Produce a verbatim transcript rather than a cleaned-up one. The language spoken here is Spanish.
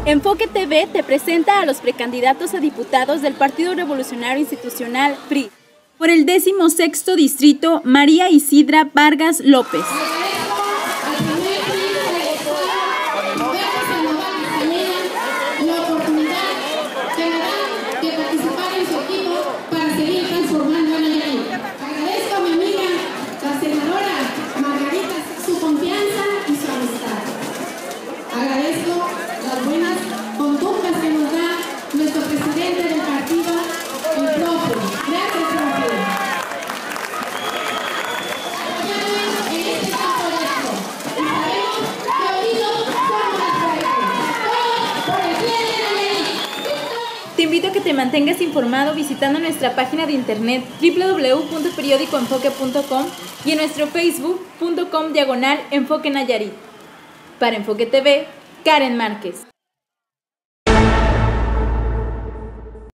Enfoque T V te presenta a los precandidatos a diputados del Partido Revolucionario Institucional P R I. Por el décimo sexto distrito, María Isidra Vargas López. Te invito a que te mantengas informado visitando nuestra página de internet doble u doble u doble u punto periódico enfoque punto com y en nuestro facebook punto com diagonal Enfoque Nayarit. Para Enfoque T V, Karen Márquez.